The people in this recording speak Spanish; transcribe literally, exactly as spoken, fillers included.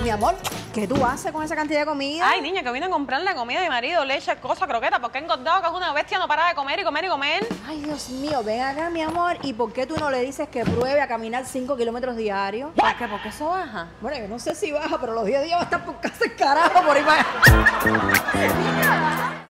mi amor, ¿qué tú haces con esa cantidad de comida? Ay, niña, que vine a comprarle comida a mi marido, leche, cosas, croquetas, porque he engordado, que es una bestia, no para de comer y comer y comer. Ay, Dios mío, ven acá, mi amor. ¿Y por qué tú no le dices que pruebe a caminar cinco kilómetros diarios? ¿Por qué? Porque eso baja. Bueno, yo no sé si baja, pero los días días va a estar por casa el carajo por ahí para allá.